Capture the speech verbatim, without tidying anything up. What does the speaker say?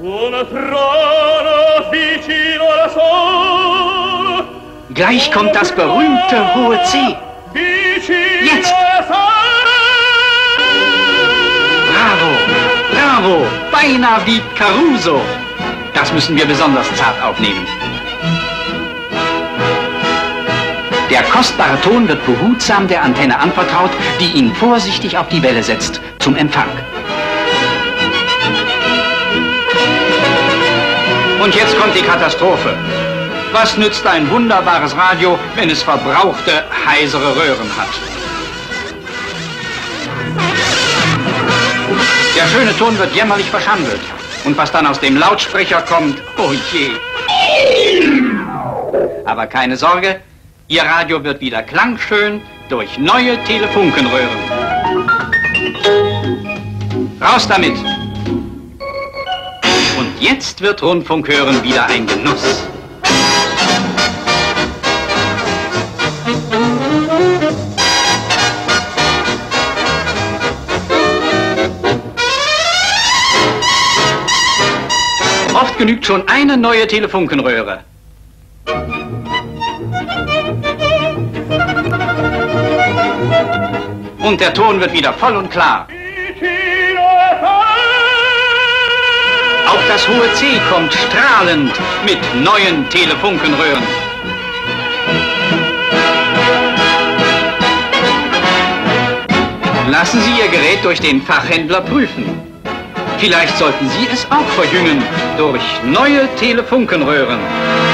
Gleich kommt das berühmte hohe C. Jetzt! Bravo! Bravo! Beinahe wie Caruso! Das müssen wir besonders zart aufnehmen. Der kostbare Ton wird behutsam der Antenne anvertraut, die ihn vorsichtig auf die Welle setzt, zum Empfang. Und jetzt kommt die Katastrophe. Was nützt ein wunderbares Radio, wenn es verbrauchte, heisere Röhren hat? Der schöne Ton wird jämmerlich verschandelt. Und was dann aus dem Lautsprecher kommt, oh je. Aber keine Sorge, Ihr Radio wird wieder klangschön durch neue Telefunkenröhren. Raus damit! Und jetzt wird Rundfunkhören wieder ein Genuss. Oft genügt schon eine neue Telefunkenröhre. Und der Ton wird wieder voll und klar. Auch das hohe C kommt strahlend mit neuen Telefunkenröhren. Lassen Sie Ihr Gerät durch den Fachhändler prüfen. Vielleicht sollten Sie es auch verjüngen durch neue Telefunkenröhren.